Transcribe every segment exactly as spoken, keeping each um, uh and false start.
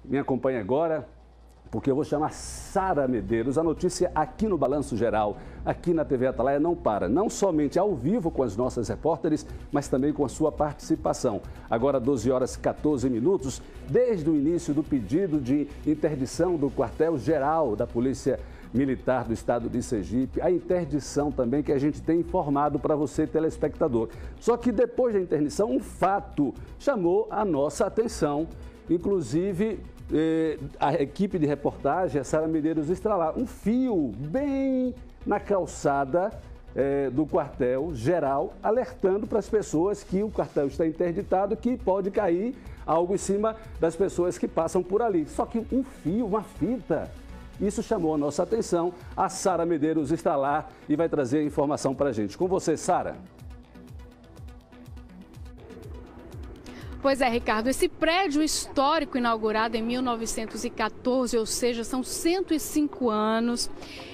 Me acompanhe agora, porque eu vou chamar Sara Medeiros. A notícia aqui no Balanço Geral, aqui na T V Atalaia, não para. Não somente ao vivo com as nossas repórteres, mas também com a sua participação. Agora, doze horas e quatorze minutos, desde o início do pedido de interdição do quartel-geral da Polícia Militar do Estado de Sergipe, a interdição também que a gente tem informado para você, telespectador. Só que depois da interdição, um fato chamou a nossa atenção. Inclusive, eh, a equipe de reportagem, a Sara Medeiros, está lá, um fio bem na calçada eh, do quartel-geral, alertando para as pessoas que o quartel está interditado, que pode cair algo em cima das pessoas que passam por ali. Só que um fio, uma fita, isso chamou a nossa atenção. A Sara Medeiros está lá e vai trazer a informação para a gente. Com você, Sara. Pois é, Ricardo, esse prédio histórico inaugurado em mil novecentos e quatorze, ou seja, são cento e cinco anos,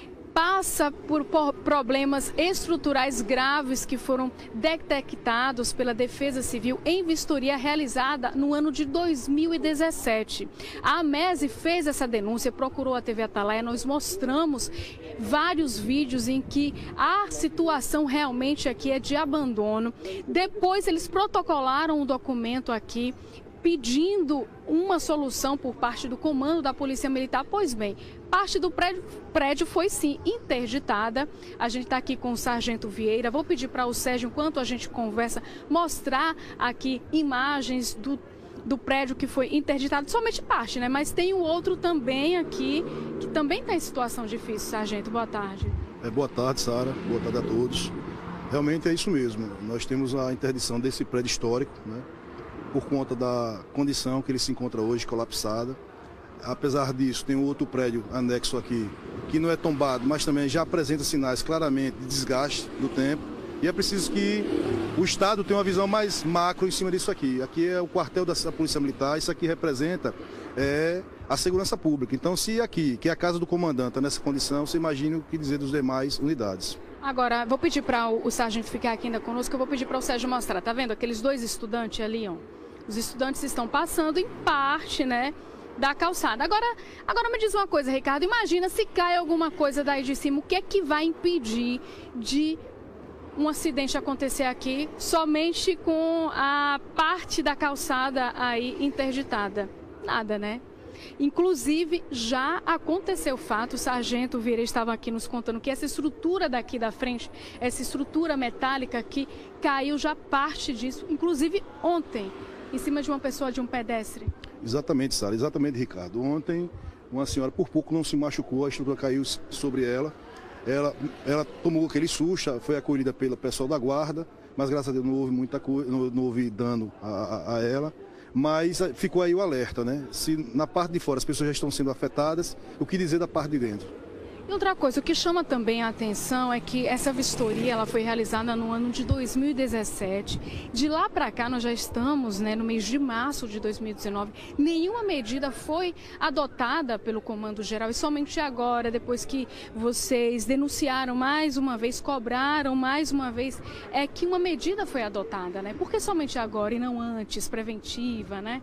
passa por problemas estruturais graves que foram detectados pela Defesa Civil em vistoria realizada no ano de dois mil e dezessete. A AMESE fez essa denúncia, procurou a T V Atalaia, nós mostramos vários vídeos em que a situação realmente aqui é de abandono. Depois eles protocolaram um documento aqui pedindo uma solução por parte do comando da Polícia Militar. Pois bem, parte do prédio, prédio foi sim interditada. A gente está aqui com o Sargento Vieira. Vou pedir para o Sérgio, enquanto a gente conversa, mostrar aqui imagens do, do prédio que foi interditado. Somente parte, né? Mas tem o outro também aqui, que também está em situação difícil. Sargento, boa tarde. É, boa tarde, Sara. Boa tarde a todos. Realmente é isso mesmo. Nós temos a interdição desse prédio histórico, né? Por conta da condição que ele se encontra hoje, colapsada. Apesar disso, tem um outro prédio anexo aqui, que não é tombado, mas também já apresenta sinais claramente de desgaste do tempo. E é preciso que o Estado tenha uma visão mais macro em cima disso aqui. Aqui é o quartel da Polícia Militar, isso aqui representa é, a segurança pública. Então, se aqui, que é a casa do comandante, está nessa condição, você imagina o que dizer das demais unidades. Agora, vou pedir para o, o sargento ficar aqui ainda conosco, eu vou pedir para o Sérgio mostrar. Tá vendo aqueles dois estudantes ali, ó? Os estudantes estão passando em parte, né, da calçada. Agora, agora me diz uma coisa, Ricardo, imagina se cai alguma coisa daí de cima, o que é que vai impedir de um acidente acontecer aqui somente com a parte da calçada aí interditada? Nada, né? Inclusive, já aconteceu o fato, o Sargento Vieira estava aqui nos contando que essa estrutura daqui da frente, essa estrutura metálica aqui, caiu já parte disso, inclusive ontem, em cima de uma pessoa, de um pedestre. Exatamente, Sara, exatamente, Ricardo. Ontem, uma senhora por pouco não se machucou, a estrutura caiu sobre ela. Ela, ela tomou aquele susto, foi acolhida pelo pessoal da guarda, mas graças a Deus não houve muita coisa, não, não houve dano a, a, a ela. Mas ficou aí o alerta, né? Se na parte de fora as pessoas já estão sendo afetadas, o que dizer da parte de dentro? E outra coisa, o que chama também a atenção é que essa vistoria ela foi realizada no ano de dois mil e dezessete. De lá para cá, nós já estamos, né, no mês de março de dois mil e dezenove. Nenhuma medida foi adotada pelo Comando Geral e somente agora, depois que vocês denunciaram mais uma vez, cobraram mais uma vez, é que uma medida foi adotada, né? Por que somente agora e não antes, preventiva, né?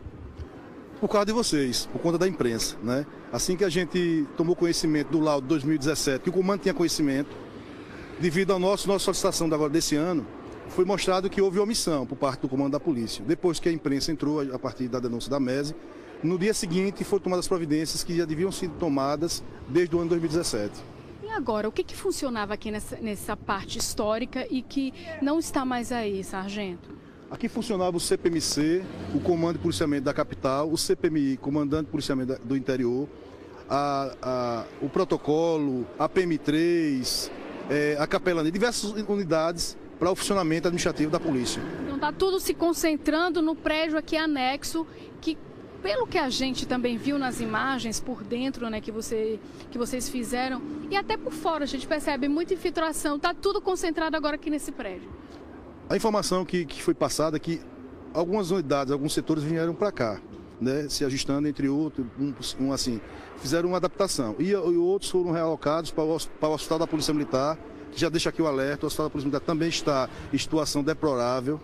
Por causa de vocês, por conta da imprensa, né? Assim que a gente tomou conhecimento do laudo de dois mil e dezessete, que o comando tinha conhecimento, devido à nossa, nossa solicitação agora desse ano, foi mostrado que houve omissão por parte do comando da polícia. Depois que a imprensa entrou, a partir da denúncia da AMESE, no dia seguinte foram tomadas providências que já deviam ser tomadas desde o ano dois mil e dezessete. E agora, o que, que funcionava aqui nessa, nessa parte histórica e que não está mais aí, sargento? Aqui funcionava o C P M C, o Comando de Policiamento da Capital, o C P M I, Comandante de Policiamento do Interior, a, a, o protocolo, a P M três, é, a capelania, diversas unidades para o funcionamento administrativo da polícia. Então está tudo se concentrando no prédio aqui anexo, que pelo que a gente também viu nas imagens por dentro, né, que, você, que vocês fizeram, e até por fora a gente percebe muita infiltração, está tudo concentrado agora aqui nesse prédio. A informação que, que foi passada é que algumas unidades, alguns setores vieram para cá, né, se ajustando entre outros, um, um, assim, fizeram uma adaptação. E, e outros foram realocados para o, para o Hospital da Polícia Militar, que já deixa aqui o alerta, o Hospital da Polícia Militar também está em situação deplorável,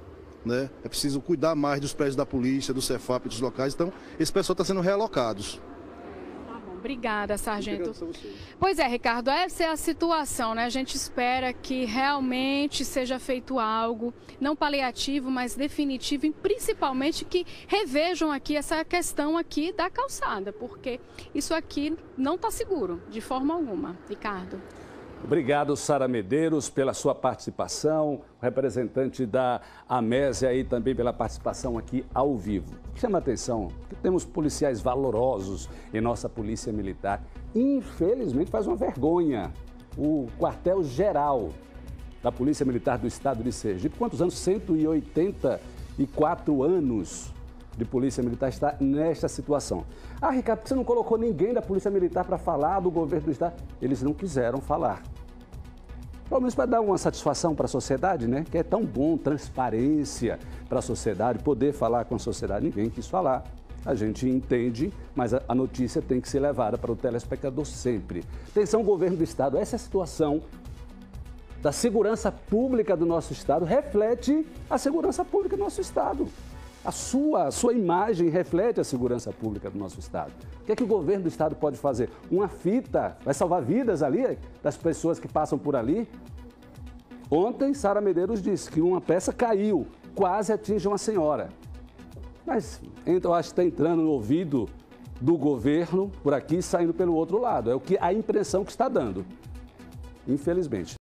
né? É preciso cuidar mais dos prédios da polícia, do Cefap, dos locais. Então, esse pessoal está sendo realocados. Obrigada, sargento. Pois é, Ricardo, essa é a situação, né? A gente espera que realmente seja feito algo, não paliativo, mas definitivo, e principalmente que revejam aqui essa questão aqui da calçada, porque isso aqui não está seguro, de forma alguma. Ricardo. Obrigado, Sara Medeiros, pela sua participação, representante da Amésia e também pela participação aqui ao vivo. Chama a atenção que temos policiais valorosos em nossa Polícia Militar. Infelizmente faz uma vergonha o quartel-geral da Polícia Militar do Estado de Sergipe. Quantos anos? cento e oitenta e quatro anos de Polícia Militar está nesta situação. Ah, Ricardo, por que você não colocou ninguém da Polícia Militar para falar do governo do Estado? Eles não quiseram falar. Pelo menos para dar uma satisfação para a sociedade, né? Que é tão bom, transparência para a sociedade, poder falar com a sociedade. Ninguém quis falar. A gente entende, mas a notícia tem que ser levada para o telespectador sempre. Atenção, governo do Estado, essa situação da segurança pública do nosso Estado reflete a segurança pública do nosso Estado. A sua, a sua imagem reflete a segurança pública do nosso Estado. O que é que o governo do Estado pode fazer? Uma fita vai salvar vidas ali, das pessoas que passam por ali? Ontem, Sara Medeiros disse que uma peça caiu, quase atinge uma senhora. Mas então, acho que está entrando no ouvido do governo por aqui e saindo pelo outro lado. É o que a impressão que está dando, infelizmente.